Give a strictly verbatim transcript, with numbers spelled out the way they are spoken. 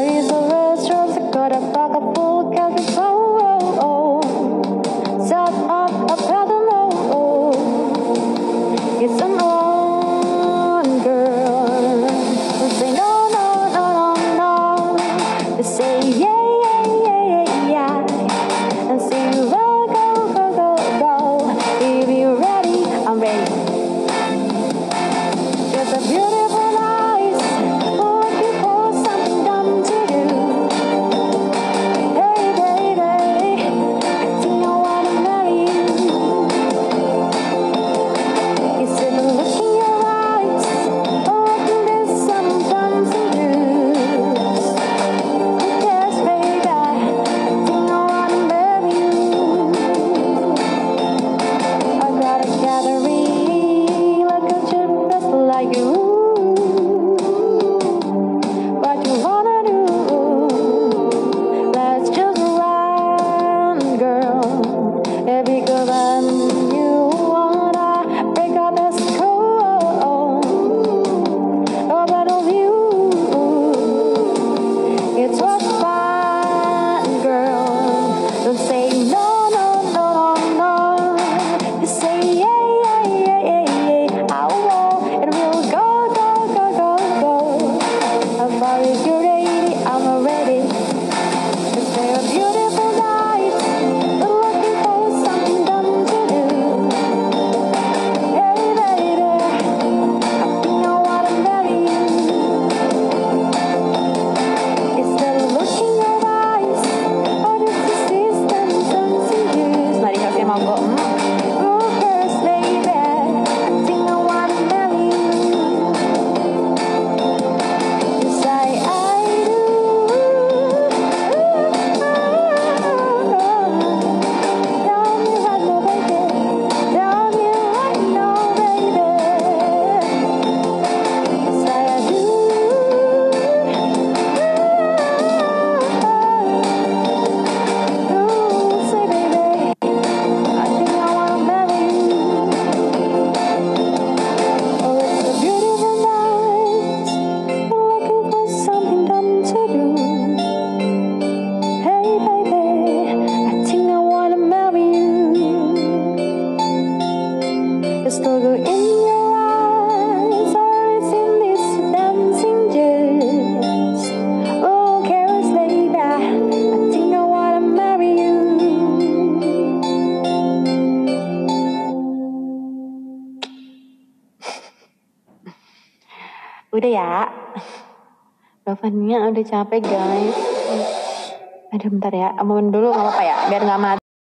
Paris or restaurants, I got a pocket full of cash. Oh, oh, oh. Set up a pattern, oh, oh. It's an on, girl. They say no, no, no, no, no. They say yeah, yeah, yeah, yeah, yeah. And say go, go, go, go, go. If you're ready, I'm ready. It's a beautiful night, looking for something dumb to do. Hey, baby, I think I wanna marry you. You said the look in your eyes, oh, there's something dumb to do. Yes, baby, I think I wanna marry you. I got a gallery, like a chip just like you. What you wanna do? Let's just run, girl. Yeah, because I you wanna break up this cold. Oh, but of you, it's what's fine, girl. Don't say no, no, no, no, no. You say yeah, yeah, yeah, yeah, yeah. I won't, and we'll go, go, go, go, go. As far as you're ready, I'm ready. It's a beautiful night, we're looking for something dumb to do. Hey, baby, I think I wanna marry you. It's the look in your eyes, or the persistence dancing years. Mari kasi manggo. Oh, girls, baby, I think I wanna marry you. Yes, I, I do. Don't you right now, baby? Don't you right now, baby? Yes, I do. Ooh, say, baby, I think I wanna marry you. Oh, it's a beautiful night, we're looking for something dumb to do. Hey, baby, I think I wanna marry you. It's the look in your eyes, or it's in these dancing years. Oh, cares, baby, I think I wanna marry you. Udah ya, Dovannya udah capek guys. Aduh bentar ya, aman dulu nggak apa-apa ya, biar nggak mati.